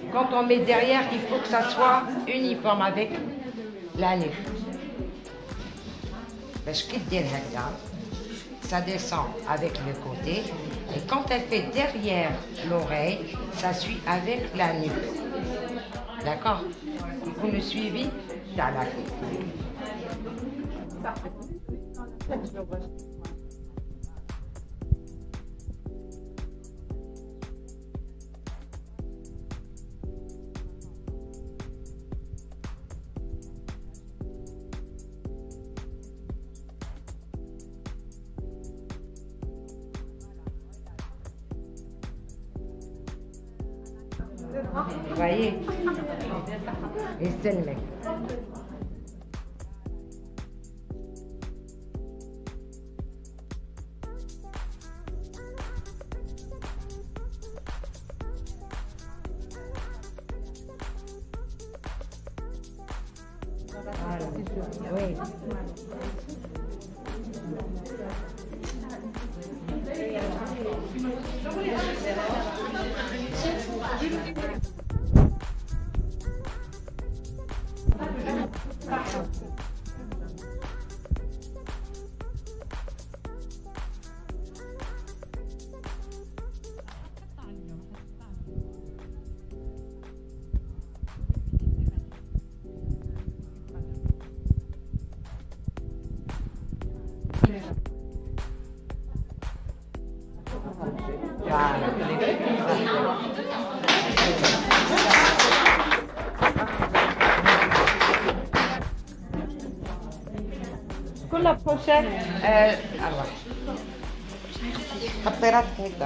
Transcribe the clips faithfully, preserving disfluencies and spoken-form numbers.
Quand on met derrière, il faut que ça soit uniforme avec la nuque. Parce que ça descend avec le côté. Et quand elle fait derrière l'oreille, ça suit avec la nuque. D'accord? Vous me suivez? Voilà. Vous voyez? Et c'est le mec. Voilà. Oui. Pour la prochaine, euh, alors, حطيرات هيك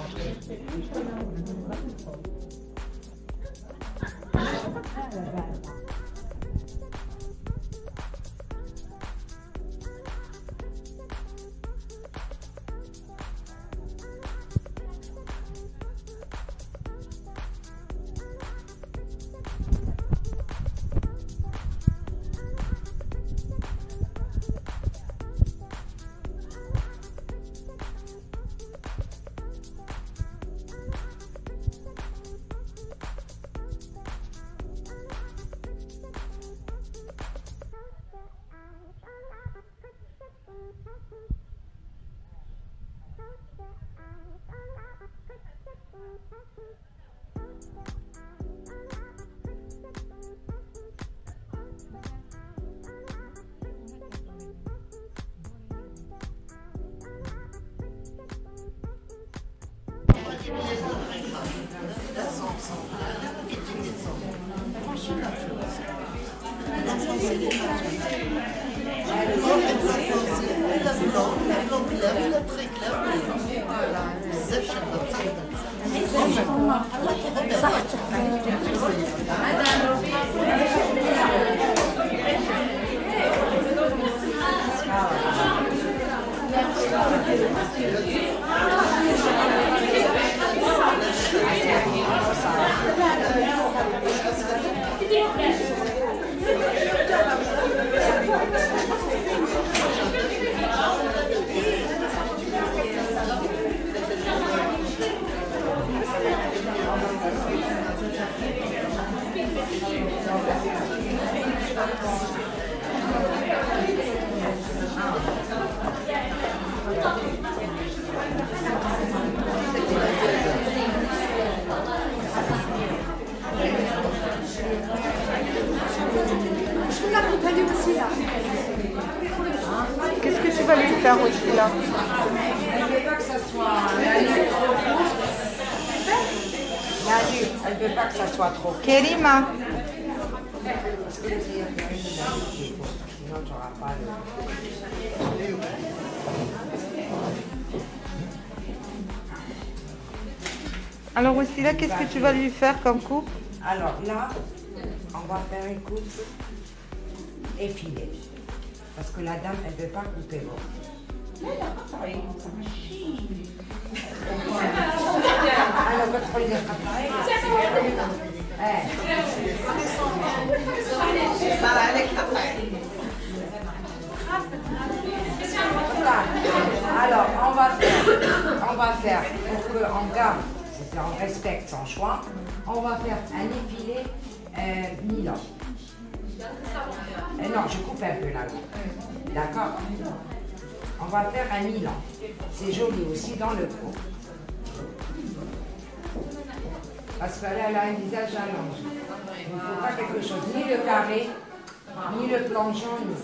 qu'est-ce que tu vas lui faire aussi là? Elle ne veut pas que ça soit la nuque trop courte. La nuque, elle ne veut pas que ça soit trop court. Kerima, Parce que vous ayez fait une la nuque qui est courte, sinon tu n'auras pas le... alors aussi là, qu'est-ce que tu vas lui faire comme coupe? Alors là, on va faire une coupe effilée. Parce que la dame, elle ne veut pas couper bon. Alors, votre folie de travail. Alors, on va faire, on va faire pour qu'on garde cette on respecte son choix. On va faire un épilé euh, Milan. Euh, non, je coupe un peu là. D'accord? On va faire un Milan. C'est joli aussi dans le cou. Parce qu'elle elle a un visage allongé. Il ne faut pas quelque chose, ni le carré, ni le plongeon, ni...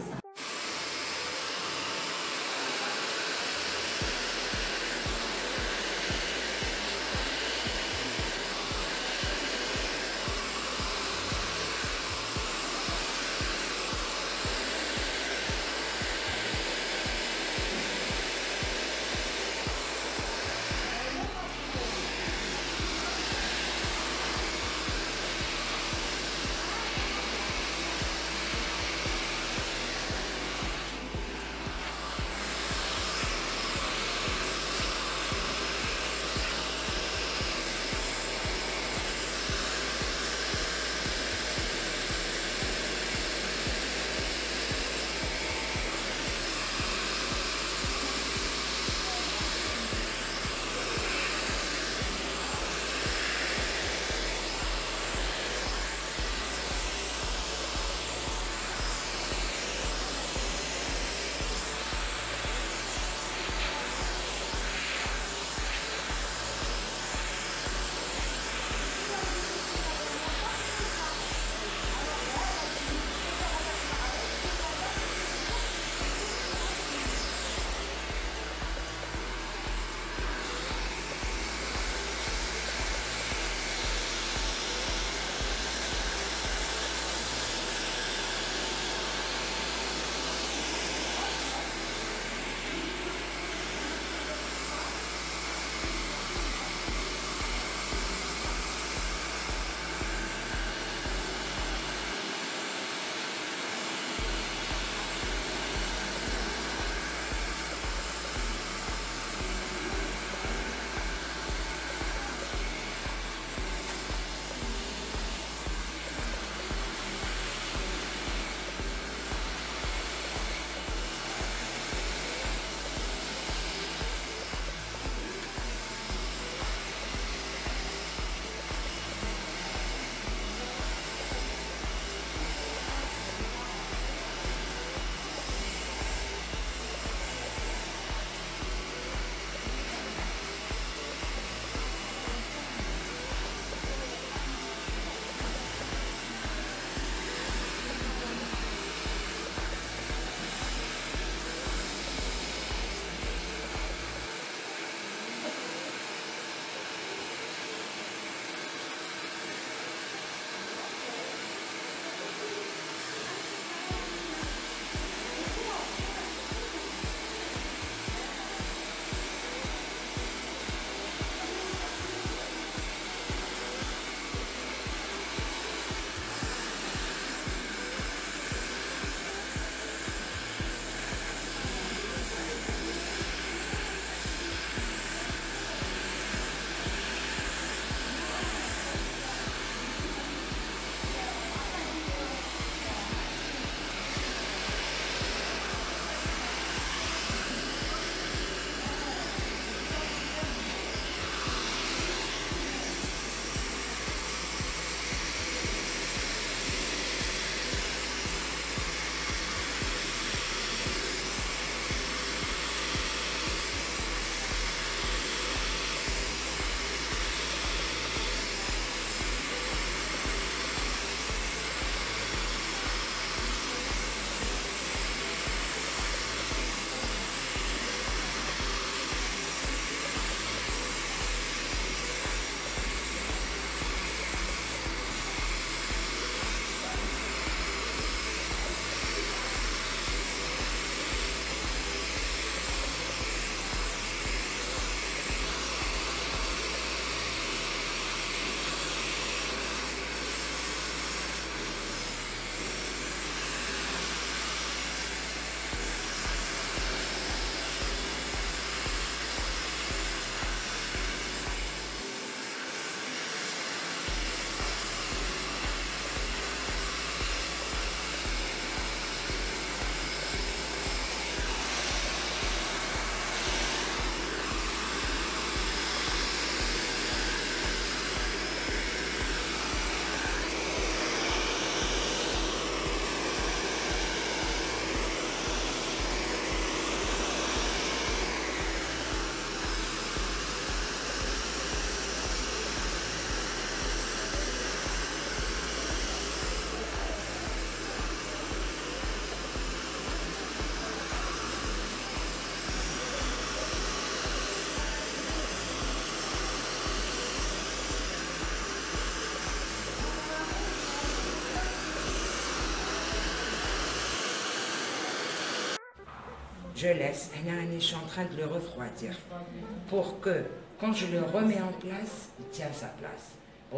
je laisse. Et je suis en train de le refroidir pour que quand je le remets en place, il tient sa place.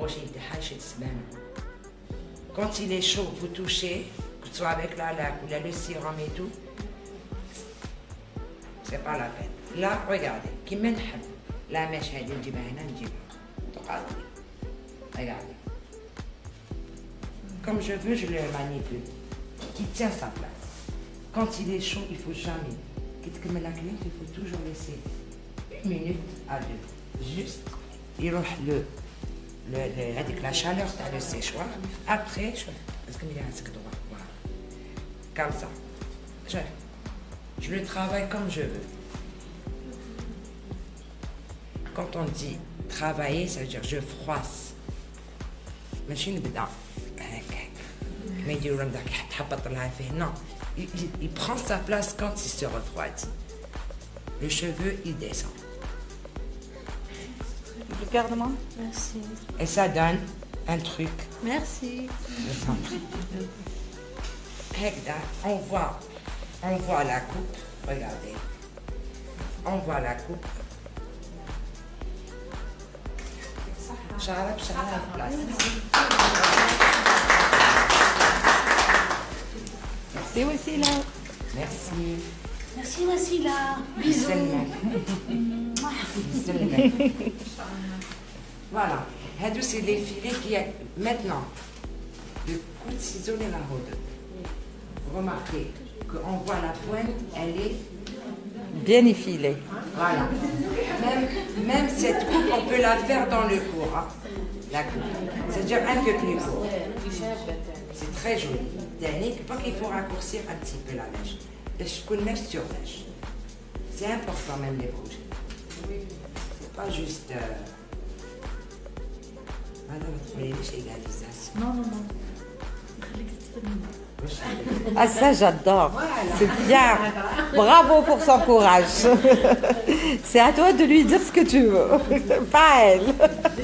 Quand il est chaud, vous touchez, que ce soit avec la laque ou le sérum et tout, c'est pas la peine. Là, regardez, qui mène la mèche, elle dit, regardez. Comme je veux, je le manipule. Qui tient sa place. Quand il est chaud, il ne faut jamais. Comme la cliente, il faut toujours laisser une minute à deux. Juste, il le, le, le, avec la chaleur dans le séchoir. Après, je parce que il a un droit. Voilà. Comme ça. Je, je le travaille comme je veux. Quand on dit travailler, ça veut dire je froisse. Machine beda. Mais il non, il, il, il prend sa place quand il se refroidit. Le cheveu, il descend. Regarde-moi. Merci. Et ça donne un truc. Merci. On voit, on voit la coupe. Regardez. On voit la coupe. Charab, charab, place. Merci Wassila. Merci. Merci Wassila. Bisous. Voilà. C'est les filets qui est maintenant. Le coup de ciseau et la rôde. Remarquez qu'on voit la pointe, elle est bien effilée. Voilà. Même, même cette coupe, on peut la faire dans le cours. Hein. La coupe. C'est-à-dire un peu plus court. C'est très joli. Dernier, pas qu'il faut raccourcir un petit peu la mèche. Je connais mèche sur mèche. C'est important même les rouges. C'est pas juste. Euh... Madame, vous voulez les égalisation. Non, non, non. Ah ça j'adore, voilà. C'est bien, bravo pour son courage. C'est à toi de lui dire ce que tu veux, pas elle.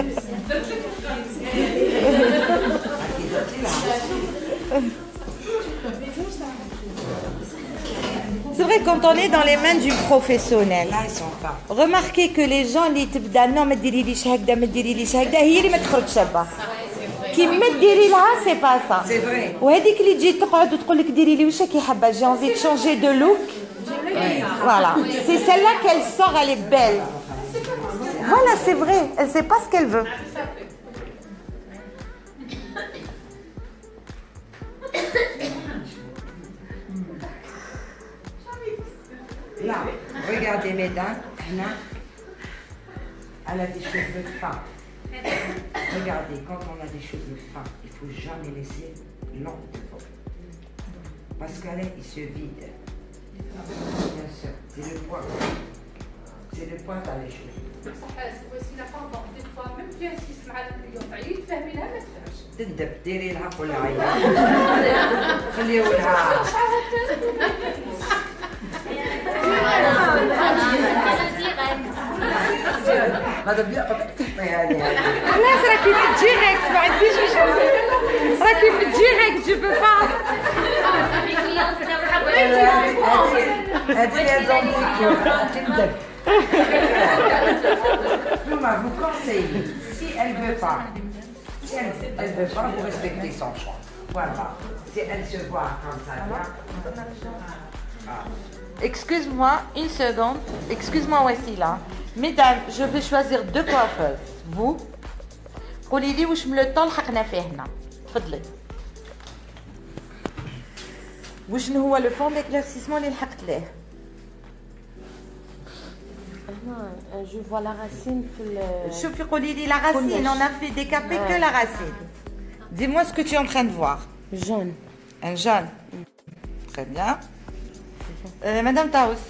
C'est vrai, quand on est dans les mains du professionnel, là ils sont pas. Remarquez que les gens اللي تبدا non ما ديري ليش هكذا ما ديري ليش هكذا هي اللي ما تخرجش شابه. كيما ديري لها سي با سا. C'est vrai. وهذيك اللي تجي تقعد وتقول لك ديري لي واش راكي حابه جي انفي de changer de look. Voilà, c'est celle-là qu'elle sort, elle est belle. Voilà, c'est vrai, elle sait pas ce qu'elle veut. Là, regardez mesdames, Anna, elle a des cheveux fins. Regardez, quand on a des cheveux fins, il ne faut jamais laisser long devant. Parce qu'elle il se vide. Bien sûr, c'est le point. C'est le point dans les cheveux. تندب ديري لها كل عيال خليه ولها هذا بيقطع يعني خلاص راكي في الديريكت ما عنديش واش راكي في الديريكت جو بو با هذه هي زومبيك تندب Thomas, vous conseillez, si elle ne veut pas, si elle ne veut pas, vous respectez son choix. Voilà. Si elle se voit comme ça, ah. Excuse-moi, une seconde. Excuse-moi, Wassila. Mesdames, je vais choisir deux coiffeuses. Vous, قولي لي واش من الطول حقنا فيه هنا. تفضلي. وشنو هو لو فون d'éclaircissement اللي لحقت ليه؟ Je vois la racine. شوفي قولي لي la racine, on a fait décaper que la racine. Dis-moi ce que tu es en train de voir. Jaune. Un jaune. Très bien. Euh, Madame Taous.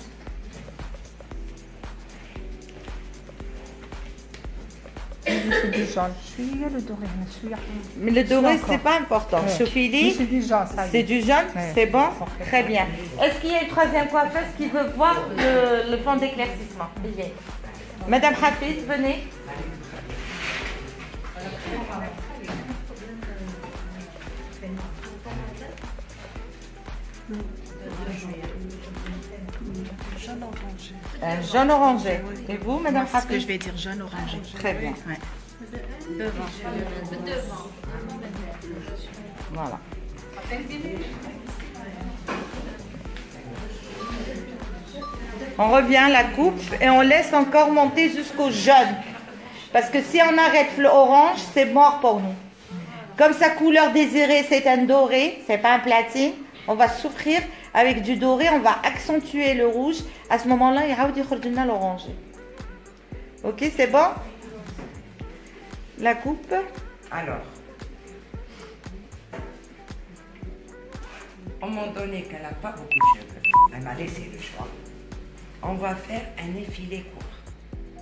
C'est du jaune. Le doré, Mais le doré, c'est pas important. Choufili, c'est du jaune. C'est du jaune, ouais. C'est bon. Très bien. Est-ce qu'il y a une troisième coiffeuse qui veut voir le, le fond d'éclaircissement? Madame Hafiz, venez. Un jaune orangé. Et vous, Madame Moi, ce que Hafiz? je vais dire jaune orangé. Très bien. Ouais. Voilà. On revient, la coupe, et on laisse encore monter jusqu'au jaune. Parce que si on arrête le orange, c'est mort pour nous. Comme sa couleur désirée, c'est un doré, c'est pas un platine, on va souffrir avec du doré, on va accentuer le rouge. À ce moment-là, il y aura l'orangé. Ok, c'est bon? La coupe. Alors, au moment donné qu'elle n'a pas beaucoup de cheveux, elle m'a laissé le choix. On va faire un effilé court.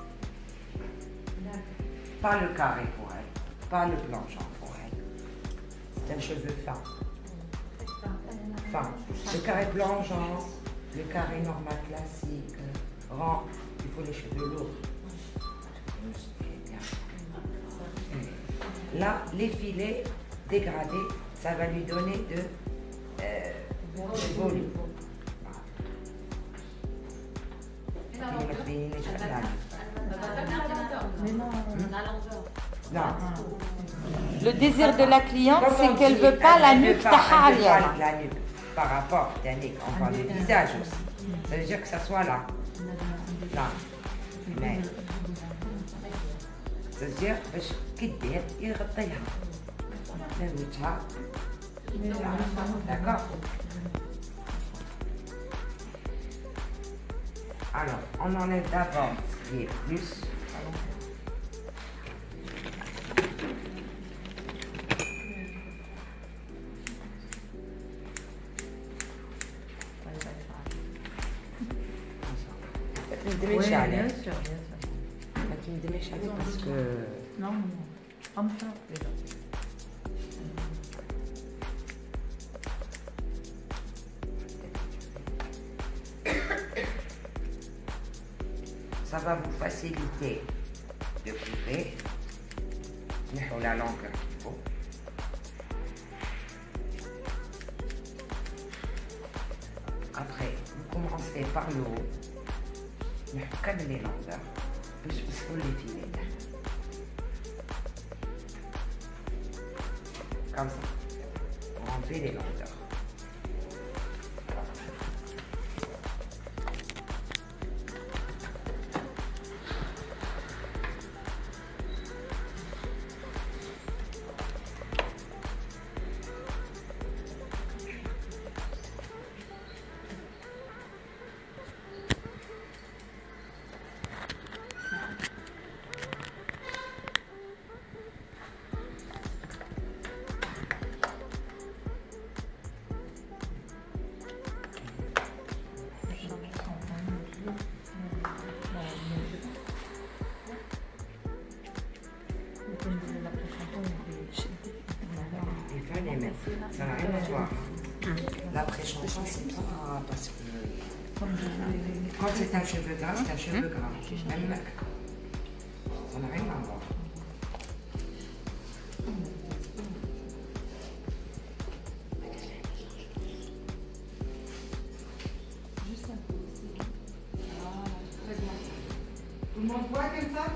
Pas le carré pour elle, pas le blanchant pour elle. C'est un cheveu fin. Fin. Le carré blanchant, le carré normal classique, rend, il faut les cheveux lourds. Là, l'effilé dégradé, ça va lui donner de, euh, de volume. Non. Le désir de la cliente, Comme c'est on qu'elle dit, veut pas elle la veut nuque pas- elle veut pas taharienne. la nuque par rapport, Yannick, on parle du visage aussi. Ça veut dire que ça soit là. Là. Mais. Ça veut dire باش كي دير يغطيها. فهمتها؟ D'accord? Alors, on enlève d'abord ce qui est plus. Oui, bien sûr, bien sûr. Tu me démêches avec parce que. Non, non, non. Enfin, déjà. Ça va vous faciliter de couper. Mettons la langue qu'il faut. Après, vous commencez par le haut. Mettons comme les longueurs. Puis vous les filets. Comme ça. Pour enlever les longueurs. Ça n'a rien à voir. L'après-chanson, c'est pas parce que quand c'est un cheveu gras, c'est un cheveu gras. Même mec. Ça n'a rien à voir. Tout le monde voit comme ça?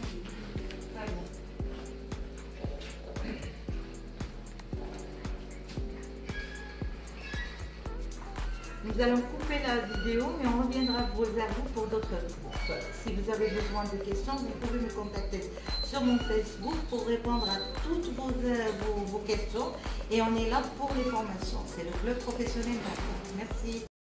Nous allons couper la vidéo, mais on reviendra vers vous pour d'autres groupes. Si vous avez besoin de questions, vous pouvez me contacter sur mon Facebook pour répondre à toutes vos, vos, vos questions. Et on est là pour les formations. C'est le club professionnel d'Arc. Merci.